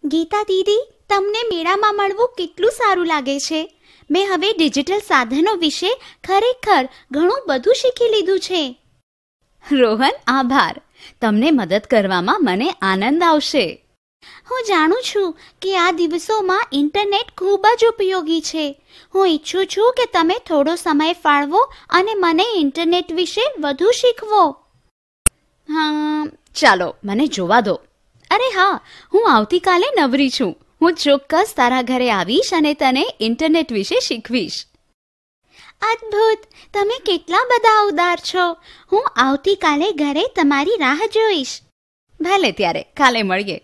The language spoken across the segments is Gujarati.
ગીતા દીદી, તમને મેળામાં મળવું કેટલું સારું લાગે છે. મેં હવે ડિજિટલ સાધનો વિશે ખરેખર ઘણું બધું શીખી લીધું છે. રોહન, આભાર. તમને મદદ કરવામાં મને આનંદ આવશે. હું જાણું છું કે આ દિવસોમાં ઇન્ટરનેટ ખૂબ જ ઉપયોગી છે. હું ઈચ્છું છું કે તમે થોડો સમય ફાળવો અને મને ઇન્ટરનેટ વિશે વધુ શીખવો. હા, ચાલો મને જોવા દો. અરે હા, હું આવતીકાલે નવરી છું. હું ચોક્કસ તારા ઘરે આવીશ અને તને ઇન્ટરનેટ વિશે શીખવીશ. અદ્ભુત! તમે કેટલા બધા ઉદાર છો. હું આવતીકાલે ઘરે તમારી રાહ જોઈશ. ભલે, ત્યારે કાલે મળીએ.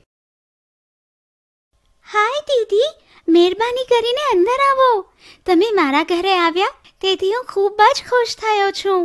હાય દીદી, મહેરબાની કરીને અંદર આવો. તમે મારા ઘરે આવ્યા તેથી હું ખૂબ જ ખુશ થયો છું.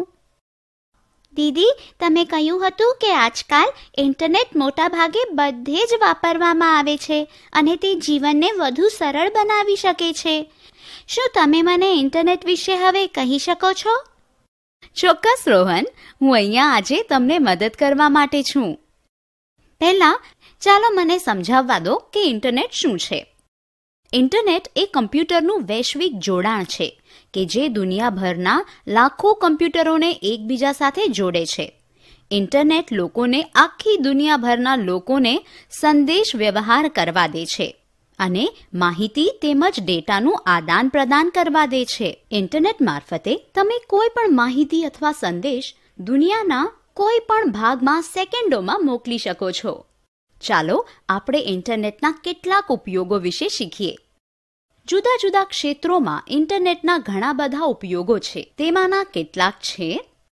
દીદી, તમે કહ્યું હતું કે આજકાલ ઇન્ટરનેટ મોટા ભાગે બધે જ વાપરવામાં આવે છે અને તે જીવનને વધુ સરળ બનાવી શકે છે. શું તમે મને ઇન્ટરનેટ વિશે હવે કહી શકો છો? ચોક્કસ રોહન, હું અહીંયા આજે તમને મદદ કરવા માટે છું. પહેલા ચાલો મને સમજાવવા દો કે ઇન્ટરનેટ શું છે. ઇન્ટરનેટ એ કમ્પ્યુટરનું વૈશ્વિક જોડાણ છે કે જે દુનિયાભરના લાખો કમ્પ્યુટરોને એકબીજા સાથે જોડે છે. ઇન્ટરનેટ લોકોને આખી દુનિયાભરના લોકોને સંદેશ વ્યવહાર કરવા દે છે અને માહિતી તેમજ ડેટાનું આદાન પ્રદાન કરવા દે છે. ઇન્ટરનેટ મારફતે તમે કોઈ પણ માહિતી અથવા સંદેશ દુનિયાના કોઈ પણ ભાગમાં સેકન્ડોમાં મોકલી શકો છો. ચાલો આપણે ઇન્ટરનેટના કેટલાક ઉપયોગો વિશે શીખીએ. જુદા જુદા ક્ષેત્રોમાં ઇન્ટરનેટના ઘણા બધા ઉપયોગો છે. તેમાંના કેટલાક છે: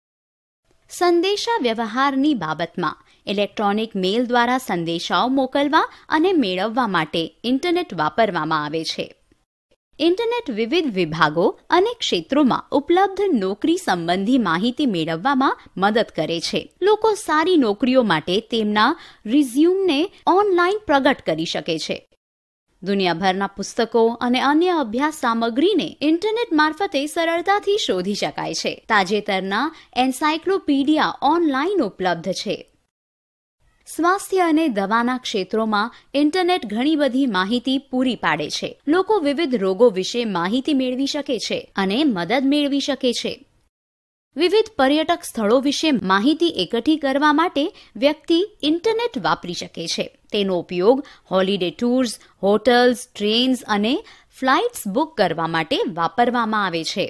સંદેશા વ્યવહારની બાબતમાં ઇલેક્ટ્રોનિક મેલ દ્વારા સંદેશાઓ મોકલવા અને મેળવવા માટે ઇન્ટરનેટ વાપરવામાં આવે છે. ઇન્ટરનેટ વિવિધ વિભાગો અને ક્ષેત્રોમાં ઉપલબ્ધ નોકરી સંબંધી માહિતી મેળવવામાં મદદ કરે છે. લોકો સારી નોકરીઓ માટે તેમના રિઝ્યુમને ઓનલાઈન પ્રગટ કરી શકે છે. દુનિયાભરના પુસ્તકો અને અન્ય અભ્યાસ સામગ્રીને ઇન્ટરનેટ મારફતે સરળતાથી શોધી શકાય છે. તાજેતરના એન્સાયક્લોપીડિયા ઓનલાઈન ઉપલબ્ધ છે. સ્વાસ્થ્ય અને દવાના ક્ષેત્રોમાં ઇન્ટરનેટ ઘણી બધી માહિતી પૂરી પાડે છે. લોકો વિવિધ રોગો વિશે માહિતી મેળવી શકે છે અને મદદ મેળવી શકે છે. વિવિધ પર્યટક સ્થળો વિશે માહિતી એકઠી કરવા માટે વ્યક્તિ ઇન્ટરનેટ વાપરી શકે છે. તેનો ઉપયોગ હોલિડે ટૂર્સ, હોટલ્સ, ટ્રેન્સ અને ફ્લાઇટ્સ બુક કરવા માટે વાપરવામાં આવે છે.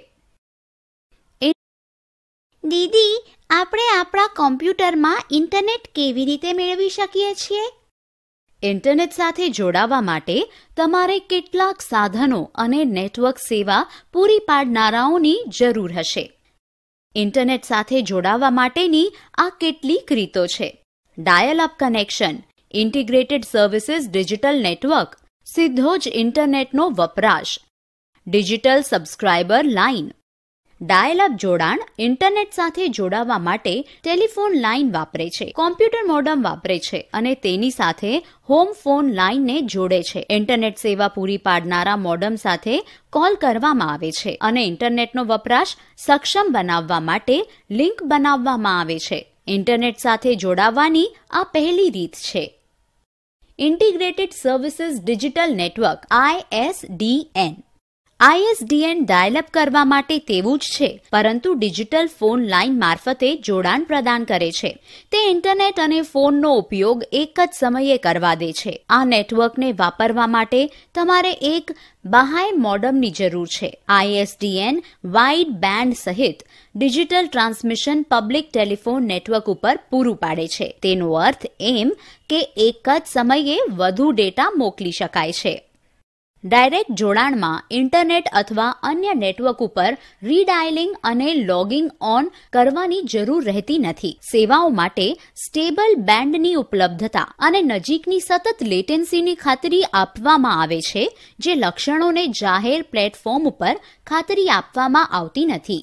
દીદી, આપણે આપણા કોમ્પ્યુટરમાં ઇન્ટરનેટ કેવી રીતે મેળવી શકીએ છીએ? ઇન્ટરનેટ સાથે જોડાવા માટે તમારે કેટલાક સાધનો અને નેટવર્ક સેવા પૂરી પાડનારાઓની જરૂર હશે. ઇન્ટરનેટ સાથે જોડાવા માટેની આ કેટલીક રીતો છે: dial up connection, integrated services digital network, સીધો જ ઇન્ટરનેટનો વપરાશ, digital subscriber line. Dial up જોડાણ ઇન્ટરનેટ સાથે જોડાવા માટે ટેલિફોન લાઇન વાપરે છે, કોમ્પ્યુટર મોડમ વાપરે છે અને તેની સાથે હોમ ફોન લાઇનને જોડે છે. ઇન્ટરનેટ સેવા પૂરી પાડનારા મોડમ સાથે કોલ કરવામાં આવે છે અને ઇન્ટરનેટનો વપરાશ સક્ષમ બનાવવા માટે લિંક બનાવવામાં આવે છે. ઇન્ટરનેટ સાથે જોડાવાની આ પહેલી રીત છે. Integrated services digital network ISDN. ISDN dial up કરવા માટે તેવું જ છે, પરંતુ ડિજિટલ ફોન લાઇન મારફતે જોડાણ પ્રદાન કરે છે. તે ઇન્ટરનેટ અને ફોનનો ઉપયોગ એક જ સમયે કરવા દે છે. આ નેટવર્કને વાપરવા માટે તમારે એક બાહ્ય મોડમની જરૂર છે. ISDN વાઇડ બેન્ડ સહિત digital transmission public telephone network ઉપર પૂરું પાડે છે. તેનો અર્થ એમ કે એક જ સમયે વધુ ડેટા મોકલી શકાય છે. ડાયરેક્ટ જોડાણમાં ઇન્ટરનેટ અથવા અન્ય નેટવર્ક ઉપર રીડાયલિંગ અને લોગિંગ ઓન કરવાની જરૂર રહેતી નથી. સેવાઓ માટે સ્ટેબલ બેન્ડની ઉપલબ્ધતા અને નજીકની સતત લેટેન્સીની ખાતરી આપવામાં આવે છે, જે લક્ષણોને જાહેર પ્લેટફોર્મ ઉપર ખાતરી આપવામાં આવતી નથી.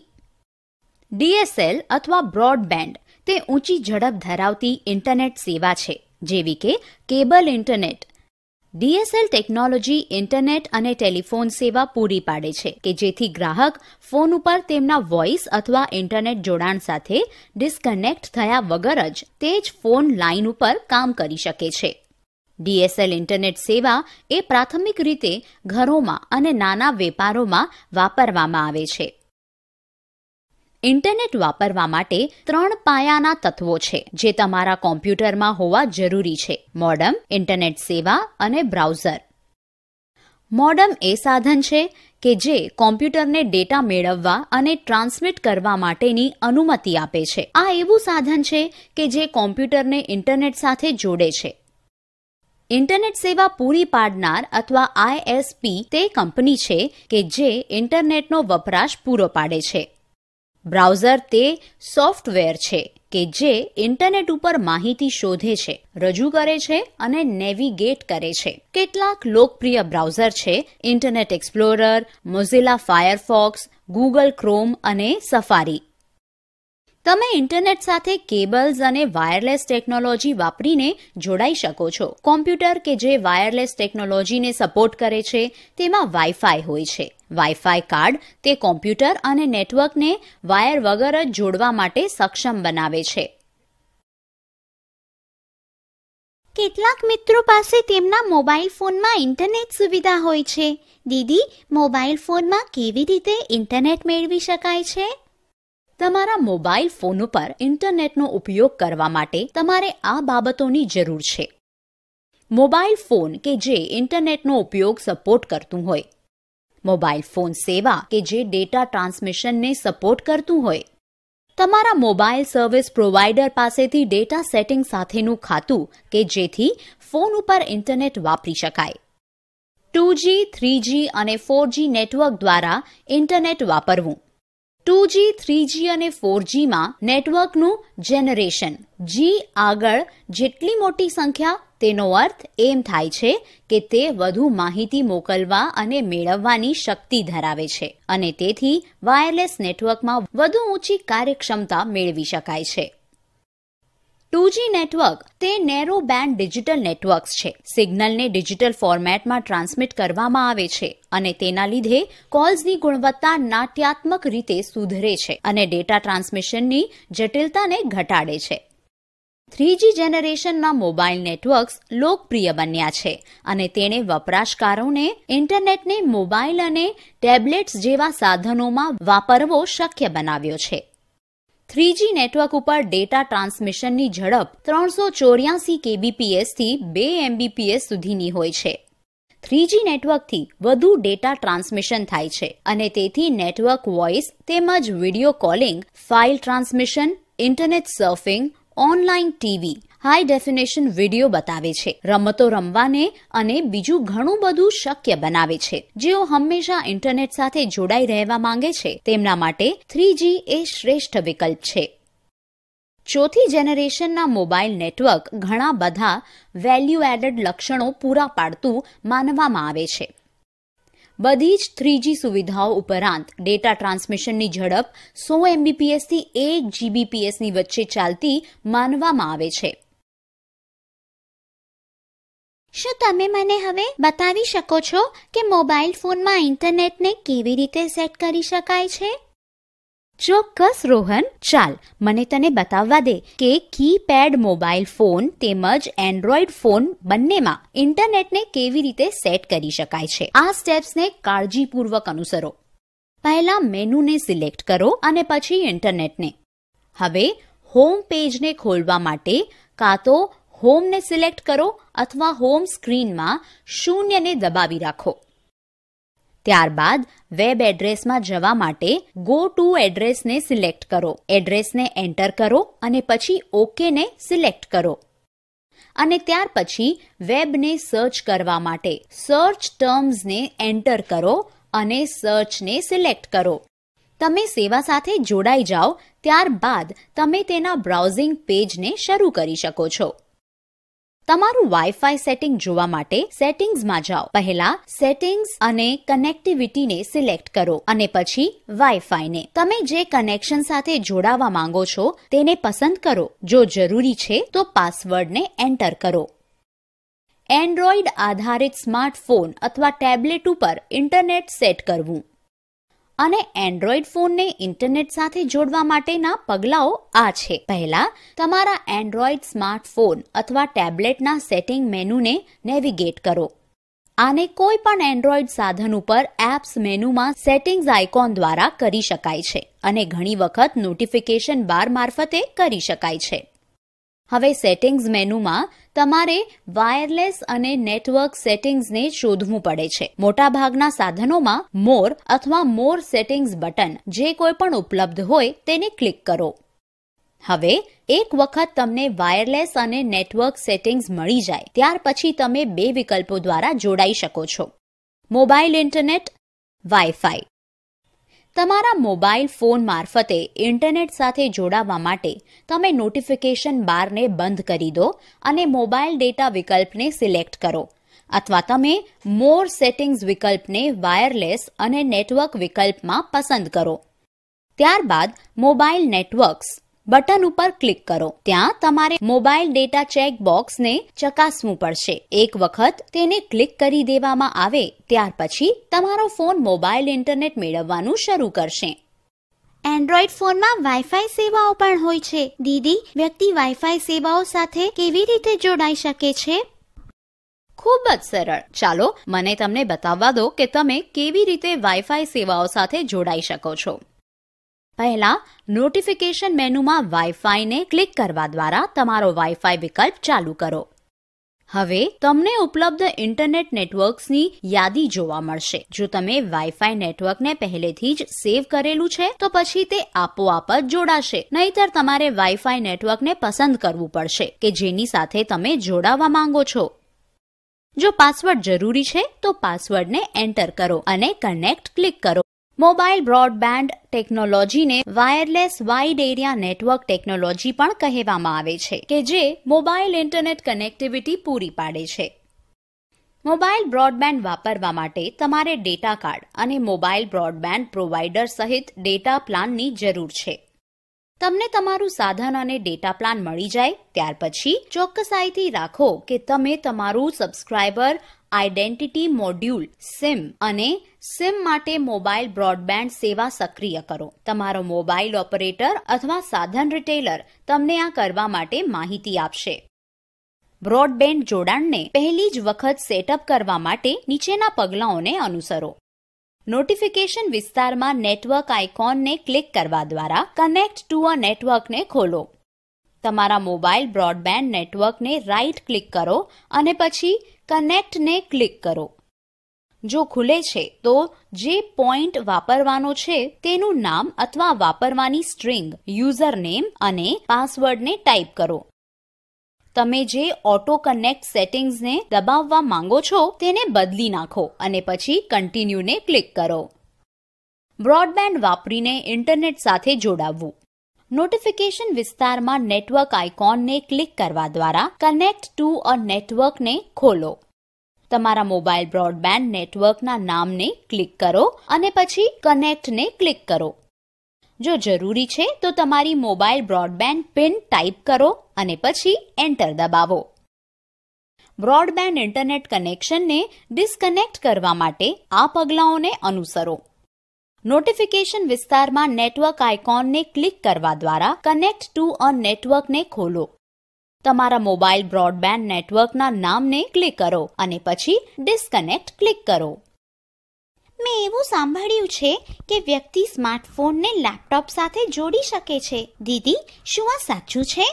DSL અથવા બ્રોડબેન્ડ તે ઊંચી ઝડપ ધરાવતી ઇન્ટરનેટ સેવા છે, જેવી કે cable internet. DSL technology internet અને ટેલિફોન સેવા પૂરી પાડે છે કે જેથી ગ્રાહક ફોન ઉપર તેમના વોઇસ અથવા ઇન્ટરનેટ જોડાણ સાથે ડિસ્કનેક્ટ થયા વગર જ તે જ ફોન લાઇન ઉપર કામ કરી શકે છે. DSL ઇન્ટરનેટ સેવા એ પ્રાથમિક રીતે ઘરોમાં અને નાના વેપારોમાં વાપરવામાં આવે છે. ઇન્ટરનેટ વાપરવા માટે 3 પાયાના તત્વો છે જે તમારા કોમ્પ્યુટરમાં હોવા જરૂરી છે: મોડમ, ઇન્ટરનેટ સેવા અને બ્રાઉઝર. મોડમ એ સાધન છે કે જે કોમ્પ્યુટરને ડેટા મેળવવા અને ટ્રાન્સમિટ કરવા માટેની અનુમતિ આપે છે. આ એવું સાધન છે કે જે કોમ્પ્યુટરને ઇન્ટરનેટ સાથે જોડે છે. ઇન્ટરનેટ સેવા પૂરી પાડનાર અથવા ISP તે કંપની છે કે જે ઇન્ટરનેટનો વપરાશ પૂરો પાડે છે. બ્રાઉઝર તે સોફ્ટવેર છે કે જે ઇન્ટરનેટ ઉપર માહિતી શોધે છે, રજૂ કરે છે અને નેવિગેટ કરે છે. કેટલાક લોકપ્રિય બ્રાઉઝર છે Internet Explorer, Mozilla Firefox, Google Chrome અને સફારી. તમે ઇન્ટરનેટ સાથે કેબલ્સ અને વાયરલેસ ટેકનોલોજી વાપરીને જોડાઈ શકો છો. કોમ્પ્યુટર કે જે વાયરલેસ ટેકનોલોજીને સપોર્ટ કરે છે તેમાં વાઈફાઈ હોય છે. વાઈફાઈ કાર્ડ તે કોમ્પ્યુટર અને નેટવર્કને વાયર વગર જ જોડવા માટે સક્ષમ બનાવે છે. કેટલાક મિત્રો પાસે તેમના મોબાઈલ ફોનમાં ઇન્ટરનેટ સુવિધા હોય છે. દીદી, મોબાઈલ ફોનમાં કેવી રીતે ઇન્ટરનેટ મેળવી શકાય છે? તમારા મોબાઈલ ફોન ઉપર ઇન્ટરનેટનો ઉપયોગ કરવા માટે તમારે આ બાબતોની જરૂર છે: મોબાઈલ ફોન કે જે ઇન્ટરનેટનો ઉપયોગ સપોર્ટ કરતું હોય, મોબાઈલ ફોન સેવા કે જે ડેટા ટ્રાન્સમિશનને સપોર્ટ કરતું હોય, તમારા મોબાઈલ સર્વિસ પ્રોવાઈડર પાસેથી ડેટા સેટિંગ સાથેનું ખાતું કે જેથી ફોન ઉપર ઇન્ટરનેટ વાપરી શકાય, 2G, 3G અને 4G નેટવર્ક દ્વારા ઇન્ટરનેટ વાપરવું. 2G, 3G અને 4Gમાં નેટવર્કનું જેનરેશન G આગળ જેટલી મોટી સંખ્યા તેનો અર્થ એમ થાય છે કે તે વધુ માહિતી મોકલવા અને મેળવવાની શક્તિ ધરાવે છે અને તેથી વાયરલેસ નેટવર્કમાં વધુ ઊંચી કાર્યક્ષમતા મેળવી શકાય છે. 2G નેટવર્ક તે નેરો બેન્ડ ડિજિટલ નેટવર્ક્સ છે. સિગ્નલને ડિજિટલ ફોર્મેટમાં ટ્રાન્સમિટ કરવામાં આવે છે અને તેના લીધે કોલ્સની ગુણવત્તા નાટ્યાત્મક રીતે સુધરે છે અને ડેટા ટ્રાન્સમિશનની જટિલતાને ઘટાડે છે. 3G જેનરેશનના મોબાઈલ નેટવર્ક્સ લોકપ્રિય બન્યા છે અને તેણે વપરાશકારોને ઇન્ટરનેટને મોબાઈલ અને ટેબ્લેટ્સ જેવા સાધનોમાં વાપરવો શક્ય બનાવ્યો છે. 3G નેટવર્ક ઉપર ડેટા ટ્રાન્સમિશનની ઝડપ 384 kbps થી 2 Mbps સુધીની હોય છે. 3G નેટવર્કથી વધુ ડેટા ટ્રાન્સમિશન થાય છે અને તેથી નેટવર્ક વોઇસ તેમજ video calling, file transmission, internet surfing, online TV, high definition video બતાવે છે, રમતો રમવાને અને બીજું ઘણું બધું શક્ય બનાવે છે. જેઓ હંમેશા ઇન્ટરનેટ સાથે જોડાઈ રહેવા માંગે છે તેમના માટે 3G એ શ્રેષ્ઠ વિકલ્પ છે. 4th જેનરેશનના મોબાઈલ નેટવર્ક ઘણા બધા વેલ્યુ એડેડ લક્ષણો પૂરા પાડતું માનવામાં આવે છે. બધી જ 3G સુવિધાઓ ઉપરાંત ડેટા ટ્રાન્સમિશનની ઝડપ 100 Mbps થી 1 Gbps ની વચ્ચે ચાલતી માનવામાં આવે છે. શું તમે મને હવે બતાવી શકો છો કે મોબાઈલ ફોનમાં ઇન્ટરનેટને કેવી રીતે સેટ કરી શકાય છે? ચોક્કસ રોહન, ચાલ મને તને બતાવવા દે કે કીપેડ મોબાઈલ ફોન તેમજ એન્ડ્રોઈડ ફોન બંનેમાં ઇન્ટરનેટને કેવી રીતે સેટ કરી શકાય છે. આ સ્ટેપ્સને કાળજીપૂર્વક અનુસરો. પહેલા મેનુને સિલેક્ટ કરો અને પછી ઇન્ટરનેટને. હવે હોમ પેજને ખોલવા માટે કાં તો હોમને સિલેક્ટ કરો અથવા હોમ સ્ક્રીનમાં 0ને દબાવી રાખો. ત્યારબાદ વેબ એડ્રેસમાં જવા માટે ગો ટુ એડ્રેસને સિલેક્ટ કરો. એડ્રેસને એન્ટર કરો અને પછી ઓકેને સિલેક્ટ કરો. અને ત્યાર પછી વેબને સર્ચ કરવા માટે સર્ચ ટર્મ્સને એન્ટર કરો અને સર્ચને સિલેક્ટ કરો. તમે સેવા સાથે જોડાઈ જાઓ ત્યારબાદ તમે તેના બ્રાઉઝિંગ પેજને શરૂ કરી શકો છો. તમારું વાઈફાઈ સેટિંગ જોવા માટે સેટિંગ્સમાં જાઓ. પહેલા સેટિંગ્સ અને કનેક્ટિવિટીને સિલેક્ટ કરો અને પછી વાઈફાઈને. તમે જે કનેક્શન સાથે જોડાવા માંગો છો તેને પસંદ કરો. જો જરૂરી છે તો પાસવર્ડને એન્ટર કરો. એન્ડ્રોઈડ આધારિત સ્માર્ટફોન અથવા ટેબ્લેટ ઉપર ઇન્ટરનેટ સેટ કરવું. અને એન્ડ્રોઈડ ફોનને ઇન્ટરનેટ સાથે જોડવા માટેના પગલાઓ આ છે. પહેલા, તમારા એન્ડ્રોઈડ સ્માર્ટફોન અથવા ટેબ્લેટના સેટિંગ મેનુને નેવિગેટ કરો. આને કોઈ પણ એન્ડ્રોઈડ સાધન ઉપર એપ્સ મેનુમાં સેટિંગ્સ આઇકોન દ્વારા કરી શકાય છે અને ઘણી વખત નોટિફિકેશન બાર મારફતે કરી શકાય છે. હવે સેટિંગ્સ મેનુમાં તમારે વાયરલેસ અને નેટવર્ક સેટિંગ્સને શોધવું પડે છે. મોટાભાગના સાધનોમાં મોર અથવા મોર સેટિંગ્સ બટન જે કોઈ પણ ઉપલબ્ધ હોય તેને ક્લિક કરો. હવે એક વખત તમને વાયરલેસ અને નેટવર્ક સેટિંગ્સ મળી જાય ત્યાર પછી તમે બે વિકલ્પો દ્વારા જોડાઈ શકો છો. Mobile internet, WiFi. તમારા મોબાઈલ ફોન મારફતે ઇન્ટરનેટ સાથે જોડાવા માટે તમે નોટિફિકેશન બારને બંધ કરી દો અને મોબાઈલ ડેટા વિકલ્પને સિલેક્ટ કરો, અથવા તમે મોર સેટિંગ્સ વિકલ્પને વાયરલેસ અને નેટવર્ક વિકલ્પમાં પસંદ કરો. ત્યારબાદ મોબાઈલ નેટવર્ક્સ બટન ઉપર ક્લિક કરો. ત્યાં તમારે મોબાઈલ ડેટા ચેક બોક્સને ચકાસવું પડશે. એક વખત તેને ક્લિક કરી દેવામાં આવે ત્યાર પછી તમારો ફોન મોબાઈલ ઇન્ટરનેટ મેળવવાનું શરૂ કરશે. એન્ડ્રોઈડ ફોનમાં વાઈફાઈ સેવાઓ પણ હોય છે. દીદી, વ્યક્તિ વાઈફાઈ સેવાઓ સાથે કેવી રીતે જોડાઈ શકે છે? ખૂબ જ સરળ. ચાલો મને તમને બતાવવા દો કે તમે કેવી રીતે વાઈફાઈ સેવાઓ સાથે જોડાઈ શકો છો. પહેલા, નોટિફિકેશન મેનુમાં વાઈફાઈને ક્લિક કરવા દ્વારા તમારો વાઈફાઈ વિકલ્પ ચાલુ કરો. હવે તમને ઉપલબ્ધ ઇન્ટરનેટ નેટવર્ક્સની યાદી જોવા મળશે. જો તમે વાઈફાઈ નેટવર્કને પહેલેથી જ સેવ કરેલું છે તો પછી તે આપોઆપ જ જોડાશે. નહીતર તમારે વાઈફાઈ નેટવર્કને પસંદ કરવું પડશે કે જેની સાથે તમે જોડાવા માંગો છો. જો પાસવર્ડ જરૂરી છે તો પાસવર્ડને એન્ટર કરો અને કનેક્ટ ક્લિક કરો. મોબાઈલ બ્રોડબેન્ડ ટેકનોલોજીને wireless wide area network technology પણ કહેવામાં આવે છે કે જે મોબાઈલ ઇન્ટરનેટ કનેક્ટિવિટી પૂરી પાડે છે. મોબાઈલ બ્રોડબેન્ડ વાપરવા માટે તમારે ડેટા કાર્ડ અને મોબાઈલ બ્રોડબેન્ડ પ્રોવાઈડર સહિત ડેટા પ્લાનની જરૂર છે. તમને તમારું સાધન અને ડેટા પ્લાન મળી જાય ત્યાર પછી ચોકસાઈથી રાખો કે તમે તમારું સબસ્ક્રાઇબર આઇડેન્ટિટી મોડ્યુલ સિમ અને સિમ માટે મોબાઈલ બ્રોડબેન્ડ સેવા સક્રિય કરો. તમારો મોબાઈલ ઓપરેટર અથવા સાધન રિટેલર તમને આ કરવા માટે માહિતી આપશે. બ્રોડબેન્ડ જોડાણને પહેલી જ વખત સેટઅપ કરવા માટે નીચેના પગલાઓને અનુસરો. નોટિફિકેશન વિસ્તારમાં નેટવર્ક આઇકોનને ક્લિક કરવા દ્વારા કનેક્ટ ટુ અ નેટવર્કને ખોલો. તમારા મોબાઈલ બ્રોડબેન્ડ નેટવર્કને રાઇટ ક્લિક કરો અને પછી કનેક્ટને ક્લિક કરો. જો ખુલે છે તો જે પોઈન્ટ વાપરવાનો છે તેનું નામ અથવા વાપરવાની સ્ટ્રિંગ, યુઝર નેમ અને પાસવર્ડને ટાઈપ કરો. તમે જે ઓટો કનેક્ટ સેટિંગ્સને દબાવવા માંગો છો તેને બદલી નાખો અને પછી કન્ટિન્યુને ક્લિક કરો. બ્રોડબેન્ડ વાપરીને ઇન્ટરનેટ સાથે જોડાવવું. નોટિફિકેશન વિસ્તારમાં નેટવર્ક આઇકોનને ક્લિક કરવા દ્વારા કનેક્ટ ટુ અ નેટવર્કને ખોલો. તમારા મોબાઈલ બ્રોડબેન્ડ નેટવર્કના નામને ક્લિક કરો અને પછી કનેક્ટને ક્લિક કરો. જો જરૂરી છે તો તમારી મોબાઈલ બ્રોડબેન્ડ પિન ટાઈપ કરો અને પછી એન્ટર દબાવો. બ્રોડબેન્ડ ઇન્ટરનેટ કનેક્શનને ડિસ્કનેક્ટ કરવા માટે આ પગલાઓને અનુસરો. નોટિફિકેશન વિસ્તારમાં નેટવર્ક આઇકોનને ક્લિક કરવા દ્વારા કનેક્ટ ટુ અ નેટવર્કને ખોલો. તમારા મોબાઈલ બ્રોડબેન્ડ નેટવર્કના નામને ક્લિક કરો અને પછી ડિસ્કનેક્ટ ક્લિક કરો. મેં એવું સાંભળ્યું છે કે વ્યક્તિ સ્માર્ટફોનને લેપટોપ સાથે જોડી શકે છે. દીદી, શું આ સાચું છે?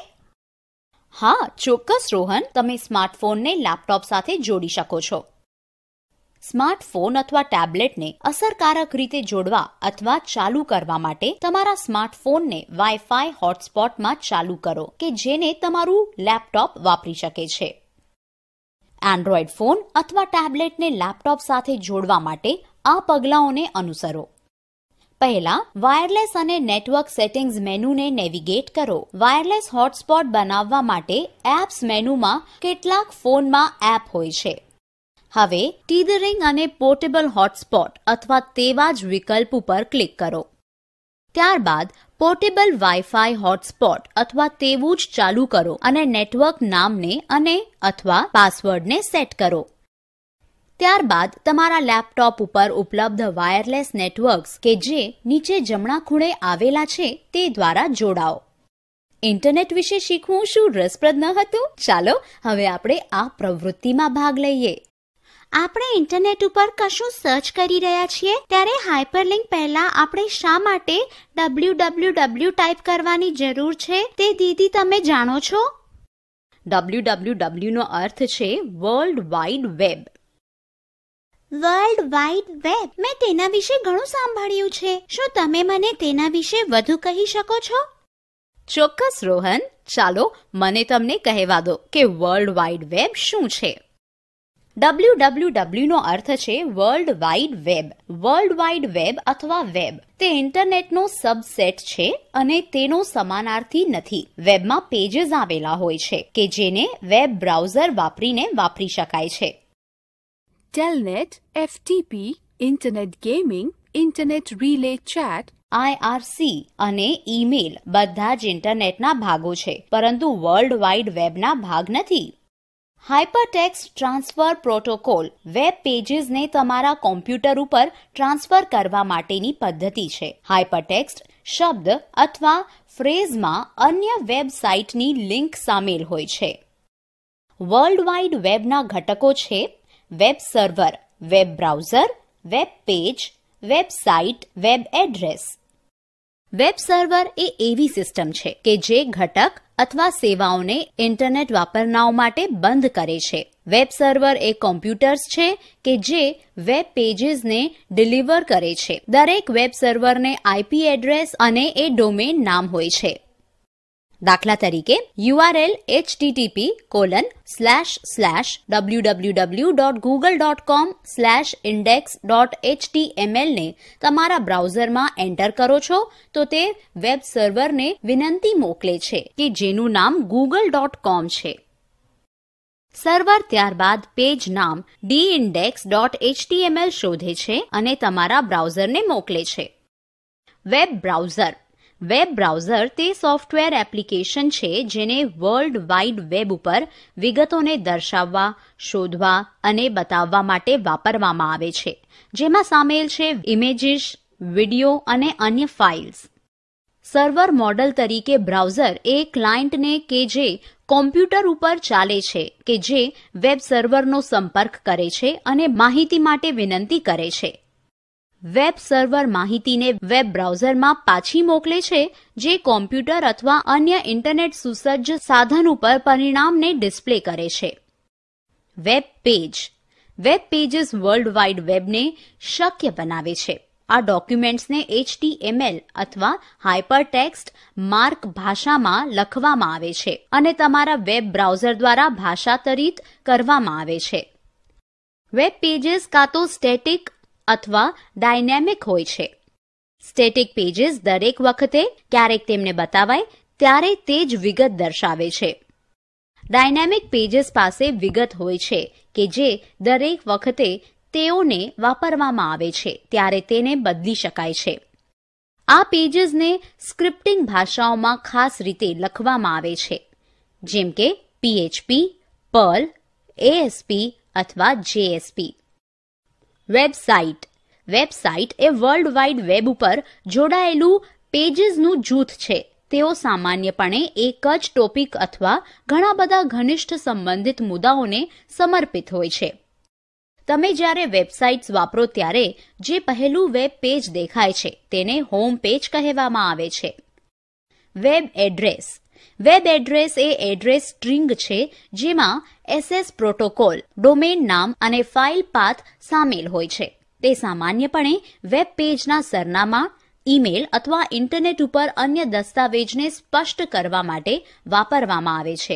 હા, ચોક્કસ રોહન, તમે સ્માર્ટફોનને લેપટોપ સાથે જોડી શકો છો. સ્માર્ટફોન અથવા ટેબ્લેટને અસરકારક રીતે જોડવા અથવા ચાલુ કરવા માટે તમારા સ્માર્ટફોનને વાઈફાઈ હોટસ્પોટમાં ચાલુ કરો કે જેને તમારું લેપટોપ વાપરી શકે છે. એન્ડ્રોઈડ ફોન અથવા ટેબ્લેટને લેપટોપ સાથે જોડવા માટે આ પગલાઓને અનુસરો. પહેલા, વાયરલેસ અને નેટવર્ક સેટિંગ્સ મેનુને નેવિગેટ કરો. વાયરલેસ હોટસ્પોટ બનાવવા માટે એપ્સ મેનુમાં કેટલાક ફોનમાં એપ હોય છે. હવે ટીધરિંગ અને પોર્ટેબલ હોટસ્પોટ અથવા તેવા જ વિકલ્પ ઉપર ક્લિક કરો. ત્યારબાદ પોર્ટેબલ વાઈફાઈ હોટસ્પોટ અથવા તેવું જ ચાલુ કરો અને નેટવર્ક નામને અને અથવા પાસવર્ડને સેટ કરો. ત્યારબાદ તમારા લેપટોપ ઉપર ઉપલબ્ધ વાયરલેસ નેટવર્ક્સ કે જે નીચે જમણા ખૂણે આવેલા છે તે દ્વારા જોડાઓ. ઇન્ટરનેટ વિશે શીખવું શું રસપ્રદ ન હતું? ચાલો હવે આપણે આ પ્રવૃત્તિમાં ભાગ લઈએ. આપણે ઇન્ટરનેટ ઉપર કશું સર્ચ કરી રહ્યા છીએ ત્યારે હાઇપરલિંક પહેલા આપણે શા માટે www ટાઈપ કરવાની જરૂર છે તે દીદી તમે જાણો છો? www નો અર્થ છે world wide web. World wide web, મેં તેના વિશે ઘણું સાંભળ્યું છે. શું તમે મને તેના વિશે વધુ કહી શકો છો? ચોક્કસ રોહન, ચાલો મને તમને કહેવા દો કે વર્લ્ડ વાઇડ વેબ શું છે. www નો અર્થ છે world wide web. World wide web અથવા વેબ તે ઇન્ટરનેટનો સબસેટ છે અને તેનો સમાનાર્થી નથી. વેબમાં પેજીસ આવેલા હોય છે કે જેને વેબ બ્રાઉઝર વાપરીને વાપરી શકાય છે. Telnet, FTP, Internet Gaming, Internet Relay Chat, IRC અને ઈમેલ બધા જ ઇન્ટરનેટના ભાગો છે, પરંતુ વર્લ્ડ વાઇડ વેબના ભાગ નથી. હાઇપરટેક્સ્ટ ટ્રાન્સફર પ્રોટોકોલ વેબ પેજીસને તમારા કોમ્પ્યુટર ઉપર ટ્રાન્સફર કરવા માટેની પદ્ધતિ છે. હાઇપરટેક્સ્ટ શબ્દ અથવા ફ્રેઝમાં અન્ય વેબસાઇટની લિંક સામેલ હોય છે. વર્લ્ડ વાઇડ વેબના ઘટકો છે web server, web browser, web page, website, web address. Web server એ એવી સિસ્ટમ છે કે જે ઘટક અથવા સેવાઓને ઇન્ટરનેટ વાપરનારાઓ માટે બંધ કરે છે. વેબ સર્વર એ કોમ્પ્યુટર્સ છે કે જે વેબ પેજીસને ડિલિવર કરે છે. દરેક વેબ સર્વરને IP એડ્રેસ અને એ ડોમેન નામ હોય છે. દાખલા તરીકે URL http://www.google.com/index.html ને તમારા બ્રાઉઝરમાં એન્ટર કરો છો તો તે વેબ સર્વરને વિનંતી મોકલે છે કે જેનું નામ google.com છે. સર્વર ત્યારબાદ પેજ નામ deindex.html શોધે છે અને તમારા બ્રાઉઝરને મોકલે છે. Web browser. વેબ બ્રાઉઝર તે સોફ્ટવેર એપ્લિકેશન છે જેને વર્લ્ડ વાઇડ વેબ ઉપર વિગતોને દર્શાવવા, શોધવા અને બતાવવા માટે વાપરવામાં આવે છે, જેમાં સામેલ છે ઇમેજીસ, વિડીયો અને અન્ય ફાઇલ્સ. સર્વર મોડલ તરીકે બ્રાઉઝર એ ક્લાયન્ટને કે જે કોમ્પ્યુટર ઉપર ચાલે છે કે જે વેબ સર્વરનો સંપર્ક કરે છે અને માહિતી માટે વિનંતી કરે છે. વેબ સર્વર માહિતીને વેબ બ્રાઉઝરમાં પાછી મોકલે છે જે કોમ્પ્યુટર અથવા અન્ય ઇન્ટરનેટ સુસજ્જ સાધન ઉપર પરિણામને ડિસ્પ્લે કરે છે. Web page. Web pages world wide વેબને શક્ય બનાવે છે. આ ડોક્યુમેન્ટ્સને HTML અથવા હાઇપરટેક્સ્ટ માર્ક ભાષામાં લખવામાં આવે છે અને તમારા વેબ બ્રાઉઝર દ્વારા ભાષાંતરિત કરવામાં આવે છે. વેબ પેજીસ કાં તો સ્ટેટિક અથવા ડાયનેમિક હોય છે. સ્ટેટિક પેજીસ દરેક વખતે ક્યારેક તેમને બતાવાય ત્યારે તે જ વિગત દર્શાવે છે. ડાયનેમિક પેજીસ પાસે વિગત હોય છે કે જે દરેક વખતે તેઓને વાપરવામાં આવે છે ત્યારે તેને બદલી શકાય છે. આ પેજીસને સ્ક્રિપ્ટિંગ ભાષાઓમાં ખાસ રીતે લખવામાં આવે છે, જેમ કે PHP, Perl, ASP અથવા JSP. વેબસાઇટ. વેબસાઇટ એ વર્લ્ડ વાઇડ વેબ ઉપર જોડાયેલું પેજીસનું જૂથ છે. તેઓ સામાન્યપણે એક જ ટોપિક અથવા ઘણા બધા ઘનિષ્ઠ સંબંધિત મુદ્દાઓને સમર્પિત હોય છે. તમે જ્યારે વેબસાઇટ્સ વાપરો ત્યારે જે પહેલું વેબ પેજ દેખાય છે તેને હોમ પેજ કહેવામાં આવે છે. Web address. વેબ એડ્રેસ એ એડ્રેસ સ્ટ્રિંગ છે જેમાં SS પ્રોટોકોલ, ડોમેન નામ અને ફાઇલ પાથ સામેલ હોય છે. તે સામાન્યપણે વેબ પેજના સરનામા, ઈમેલ અથવા ઇન્ટરનેટ ઉપર અન્ય દસ્તાવેજને સ્પષ્ટ કરવા માટે વાપરવામાં આવે છે.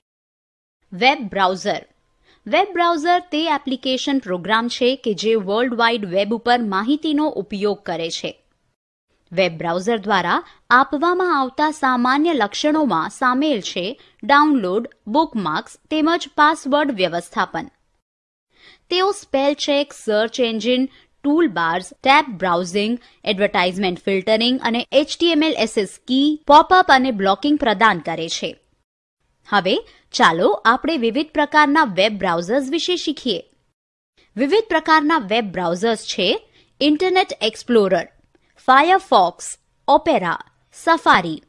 Web browser. વેબ બ્રાઉઝર તે એપ્લિકેશન પ્રોગ્રામ છે કે જે વર્લ્ડ વાઇડ વેબ ઉપર માહિતીનો ઉપયોગ કરે છે. વેબ બ્રાઉઝર દ્વારા આપવામાં આવતા સામાન્ય લક્ષણોમાં સામેલ છે ડાઉનલોડ, બુકમાર્ક્સ તેમજ પાસવર્ડ વ્યવસ્થાપન. તેઓ spell check, search engine, tool bars, tab browsing, advertisement filtering અને HTML/SS કી, પોપઅપ અને બ્લોકિંગ પ્રદાન કરે છે. હવે ચાલો આપણે વિવિધ પ્રકારના વેબ બ્રાઉઝર્સ વિશે શીખીએ. વિવિધ પ્રકારના વેબ બ્રાઉઝર્સ છે Internet Explorer, Firefox, Opera, Safari.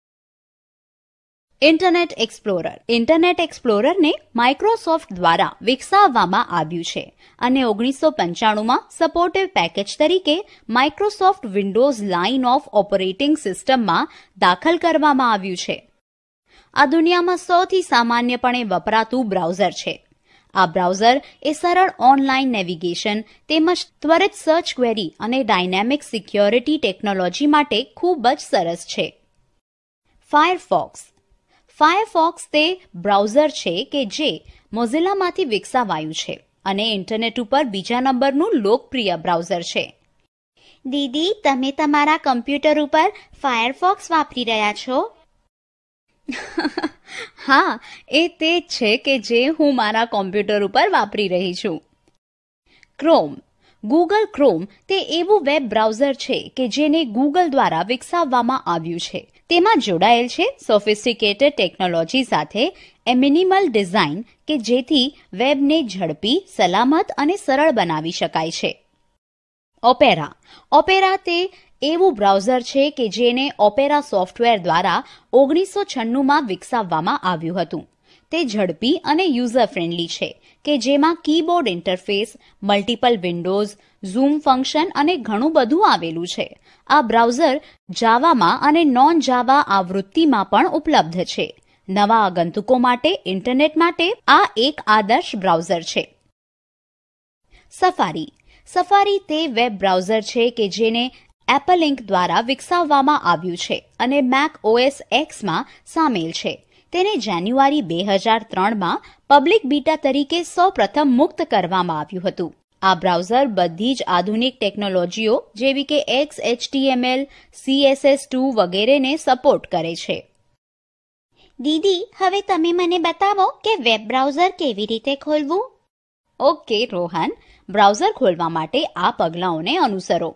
Internet એક્સપ્લોરરને માઇક્રોસોફ્ટ દ્વારા વિકસાવવામાં આવ્યું છે અને 1995માં સપોર્ટિવ પેકેજ તરીકે Microsoft Windows line of operating સિસ્ટમમાં દાખલ કરવામાં આવ્યું છે. આ દુનિયામાં સૌથી સામાન્યપણે વપરાતું બ્રાઉઝર છે. આ બ્રાઉઝર એ સરળ ઓનલાઈન નેવિગેશન તેમજ ત્વરિત સર્ચ ક્વેરી અને ડાયનેમિક સિક્યોરિટી ટેકનોલોજી માટે ખૂબ જ સરસ છે. ફાયરફોક્સ તે બ્રાઉઝર છે કે જે મોઝિલામાંથી વિકસાવાયું છે અને ઇન્ટરનેટ ઉપર બીજા નંબરનું લોકપ્રિય બ્રાઉઝર છે. દીદી, તમે તમારા કમ્પ્યુટર ઉપર ફાયરફોક્સ વાપરી રહ્યા છો? હા, એ તે જ છે કે જે હું મારા કોમ્પ્યુટર ઉપર વાપરી રહી છું. ગૂગલ ક્રોમ તે એવું વેબ બ્રાઉઝર છે કે જેને ગૂગલ દ્વારા વિકસાવવામાં આવ્યું છે. તેમાં જોડાયેલ છે સોફિસ્ટિકેટેડ ટેકનોલોજી સાથે મિનિમલ ડિઝાઇન કે જેથી વેબને ઝડપી, સલામત અને સરળ બનાવી શકાય છે. ઓપેરા તે એવું બ્રાઉઝર છે કે જેને ઓપેરા સોફ્ટવેર દ્વારા 1996માં વિકસાવવામાં આવ્યું હતું. તે ઝડપી અને યુઝર ફ્રેન્ડલી છે કે જેમાં keyboard interface, multiple windows, zoom function અને ઘણું બધું આવેલું છે. આ બ્રાઉઝર જાવામાં અને નોન જાવા આવૃત્તિમાં પણ ઉપલબ્ધ છે. નવા આગંતુકો માટે ઇન્ટરનેટ માટે આ એક આદર્શ બ્રાઉઝર છે. સફારી તે વેબ બ્રાઉઝર છે કે જેને એપલ ઇન્ક દ્વારા વિકસાવવામાં આવ્યું છે અને મેક OS Xમાં સામેલ છે. તેને જાન્યુઆરી 2003માં પબ્લિક બીટા તરીકે સૌપ્રથમ મુક્ત કરવામાં આવ્યું હતું. આ બ્રાઉઝર બધી જ આધુનિક ટેકનોલોજીઓ જેવી કે XHTML, CSS2 વગેરેને સપોર્ટ કરે છે. દીદી, હવે તમે મને બતાવો કે વેબ બ્રાઉઝર કેવી રીતે ખોલવું? ઓકે રોહન, બ્રાઉઝર ખોલવા માટે આ પગલાંઓને અનુસરો.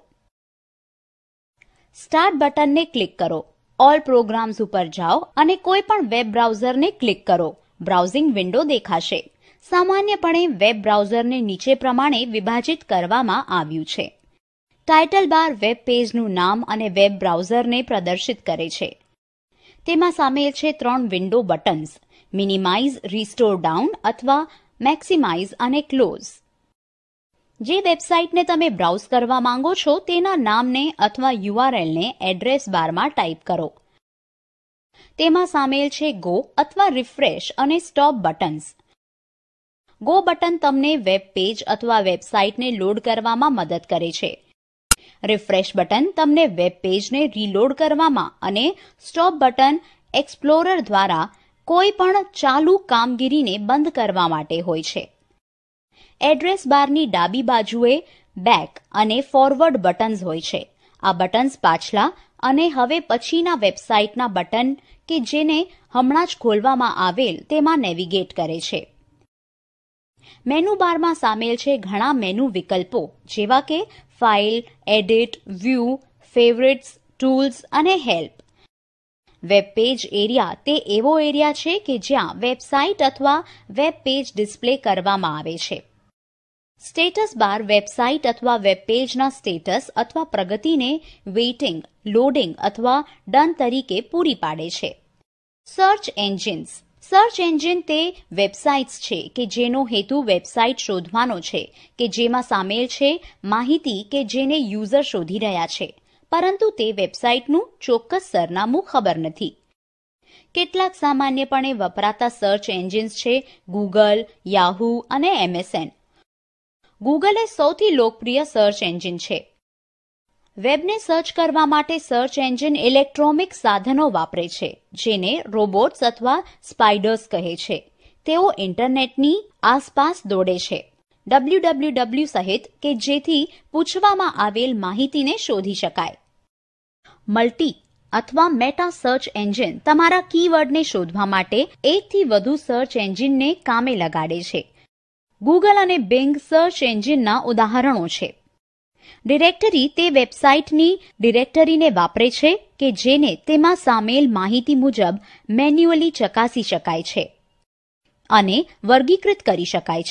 સ્ટાર્ટ બટનને ક્લિક કરો. ઓલ પ્રોગ્રામ્સ ઉપર જાઓ અને કોઈ પણ વેબ બ્રાઉઝરને ક્લિક કરો. બ્રાઉઝિંગ વિન્ડો દેખાશે. સામાન્યપણે વેબ બ્રાઉઝરને નીચે પ્રમાણે વિભાજિત કરવામાં આવ્યું છે. ટાઇટલ બાર વેબ પેજનું નામ અને વેબ બ્રાઉઝરને પ્રદર્શિત કરે છે. તેમાં સામેલ છે 3 window buttons: minimise, restore down અથવા મેક્સિમાઇઝ અને ક્લોઝ. જે વેબસાઇટને તમે બ્રાઉઝ કરવા માંગો છો તેના નામને અથવા URLને એડ્રેસ બારમાં ટાઈપ કરો. તેમાં સામેલ છે ગો અથવા રિફ્રેશ અને સ્ટોપ બટન્સ. ગો બટન તમને વેબ પેજ અથવા વેબસાઇટને લોડ કરવામાં મદદ કરે છે. રિફ્રેશ બટન તમને વેબ પેજને રીલોડ કરવામાં અને સ્ટોપ બટન એક્સપ્લોરર દ્વારા કોઈ પણ ચાલુ કામગીરીને બંધ કરવા માટે હોય છે. એડ્રેસ બારની ડાબી બાજુએ બેક અને ફોરવર્ડ બટન્સ હોય છે. આ બટન્સ પાછલા અને હવે પછીના વેબસાઇટના બટન કે જેને હમણાં જ ખોલવામાં આવેલ તેમાં નેવિગેટ કરે છે. મેનુ બારમાં સામેલ છે ઘણા મેનુ વિકલ્પો જેવા કે file, edit, view, favourites, tools અને હેલ્પ. વેબ પેજ એરિયા તે એવો એરિયા છે કે જ્યાં વેબસાઇટ અથવા વેબ પેજ ડિસ્પ્લે કરવામાં આવે છે. સ્ટેટસ બાર વેબસાઇટ અથવા વેબ પેજના સ્ટેટસ અથવા પ્રગતિને વેઇટિંગ, લોડિંગ અથવા ડન તરીકે પૂરી પાડે છે. સર્ચ એન્જિન તે વેબસાઇટ્સ છે કે જેનો હેતુ વેબસાઇટ શોધવાનો છે કે જેમાં સામેલ છે માહિતી કે જેને યુઝર શોધી રહ્યા છે, પરંતુ તે વેબસાઇટનું ચોક્કસ સરનામું ખબર નથી. કેટલાક સામાન્યપણે વપરાતા સર્ચ એન્જિન્સ છે ગૂગલ, યાહૂ અને MSN. ગૂગલ એ સૌથી લોકપ્રિય સર્ચ એન્જિન છે. વેબને સર્ચ કરવા માટે સર્ચ એન્જિન ઇલેક્ટ્રોનિક સાધનો વાપરે છે જેને રોબોટ્સ અથવા સ્પાઇડર્સ કહે છે. તેઓ ઇન્ટરનેટની આસપાસ દોડે છે www સહિત કે જેથી પૂછવામાં આવેલ માહિતીને શોધી શકાય. મલ્ટી અથવા મેટા સર્ચ એન્જિન તમારા કીવર્ડને શોધવા માટે એકથી વધુ સર્ચ એન્જિનને કામે લગાડે છે. ગૂગલ અને બિંગ સર્ચ એન્જિનના ઉદાહરણો છે. ડિરેક્ટરી તે વેબસાઇટની ડિરેક્ટરીને વાપરે છે કે જેને તેમાં સામેલ માહિતી મુજબ મેન્યુઅલી ચકાસી શકાય છે અને વર્ગીકૃત કરી શકાય છે.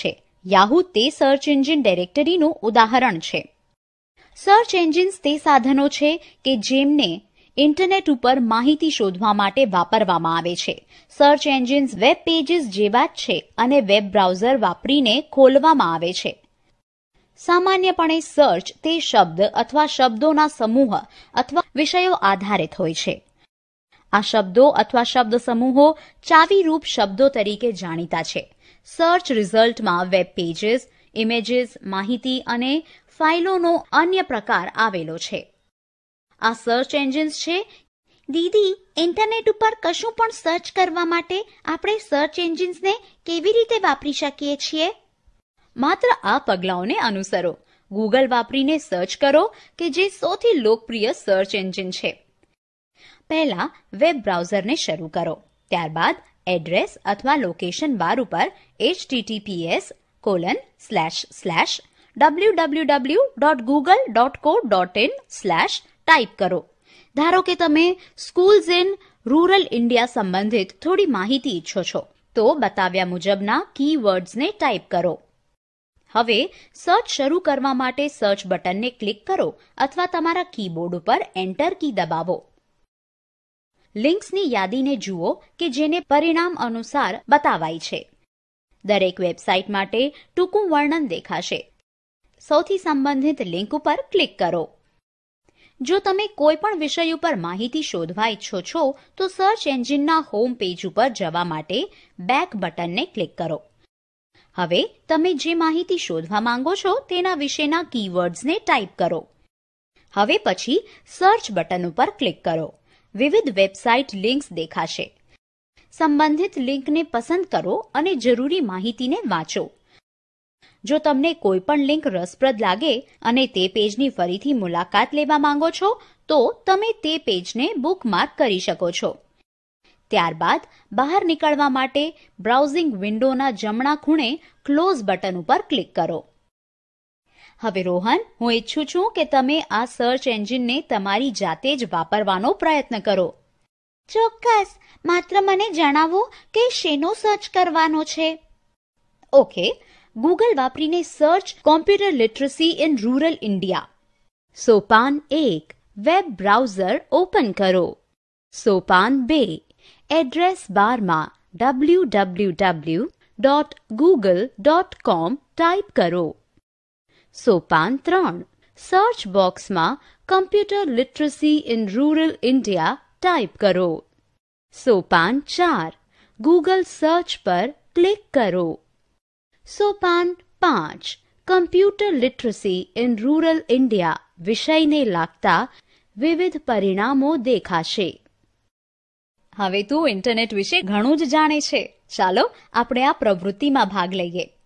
યાહૂ તે સર્ચ એન્જિન ડિરેક્ટરીનું ઉદાહરણ છે. સર્ચ એન્જિન્સ તે સાધનો છે કે જેમને ઇન્ટરનેટ ઉપર માહિતી શોધવા માટે વાપરવામાં આવે છે. સર્ચ એન્જિન્સ વેબ પેજીસ જેવા જ છે અને વેબ બ્રાઉઝર વાપરીને ખોલવામાં આવે છે. સામાન્યપણે સર્ચ તે શબ્દ અથવા શબ્દોના સમૂહ અથવા વિષયો આધારિત હોય છે. આ શબ્દો અથવા શબ્દ સમૂહો ચાવીરૂપ શબ્દો તરીકે જાણીતા છે. સર્ચ રિઝલ્ટમાં વેબ પેજીસ, ઇમેજીસ, માહિતી અને ફાઇલોનો અન્ય પ્રકાર આવેલો છે. આ સર્ચ એન્જિન્સ છે. દીદી, ઇન્ટરનેટ ઉપર કશું પણ સર્ચ કરવા માટે આપણે સર્ચ એન્જિન્સને કેવી રીતે વાપરી શકીએ છીએ? માત્ર આ પગલાઓને અનુસરો. ગૂગલ વાપરીને સર્ચ કરો કે જે સૌથી લોકપ્રિય સર્ચ એન્જિન છે. પહેલા વેબ બ્રાઉઝરને શરૂ કરો. ત્યારબાદ એડ્રેસ અથવા લોકેશન બાર ઉપર https://www.google.co.in/ ટાઈપ કરો. ધારો કે તમે સ્કૂલ્સ ઇન રૂરલ ઇન્ડિયા સંબંધિત થોડી માહિતી ઈચ્છો છો, તો બતાવ્યા મુજબના કીવર્ડ્સને ટાઈપ કરો. હવે સર્ચ શરૂ કરવા માટે સર્ચ બટનને ક્લિક કરો અથવા તમારા કીબોર્ડ ઉપર એન્ટર કી દબાવો. લિંક્સની યાદીને જુઓ કે જેને પરિણામ અનુસાર બતાવાય છે. દરેક વેબસાઇટ માટે ટૂંકું વર્ણન દેખાશે. સૌથી સંબંધિત લિંક ઉપર ક્લિક કરો. જો તમે કોઈ પણ વિષય ઉપર માહિતી શોધવા ઈચ્છો છો તો સર્ચ એન્જિનના હોમ પેજ ઉપર જવા માટે બેક બટનને ક્લિક કરો. હવે તમે જે માહિતી શોધવા માંગો છો તેના વિશેના કીવર્ડ્સને ટાઈપ કરો. હવે પછી સર્ચ બટન ઉપર ક્લિક કરો. વિવિધ વેબસાઇટ લિંક્સ દેખાશે. સંબંધિત લિંકને પસંદ કરો અને જરૂરી માહિતીને વાંચો. જો તમને કોઈ પણ લિંક રસપ્રદ લાગે અને તે પેજની ફરીથી મુલાકાત લેવા માંગો છો તો તમે તે પેજને બુકમાર્ક કરી શકો છો. ત્યારબાદ બહાર નીકળવા માટે બ્રાઉઝિંગ વિન્ડોના જમણા ખૂણે ક્લોઝ બટન ઉપર ક્લિક કરો. હવે રોહન, હું ઈચ્છું છું કે તમે આ સર્ચ એન્જિનને તમારી જાતે જ વાપરવાનો પ્રયત્ન કરો. ચોક્કસ. માત્ર મને જણાવો કે શેનો સર્ચ કરવાનો છે. ઓકે, ગૂગલ વાપરીને search computer literacy in rural India. સોપાન 1, વેબ બ્રાઉઝર ઓપન કરો. સોપાન 2, એડ્રેસ બારમાં www.google.com ટાઈપ કરો. સોપાન 3, સર્ચ બોક્સમાં computer literacy in rural India type કરો. સોપાન 4, ગૂગલ સર્ચ પર ક્લિક કરો. સોપાન 5, computer literacy in rural India વિષયને લાગતા વિવિધ પરિણામો દેખાશે. હવે તું ઇન્ટરનેટ વિશે ઘણું જ જાણે છે. ચાલો આપણે આ પ્રવૃત્તિમાં ભાગ લઈએ.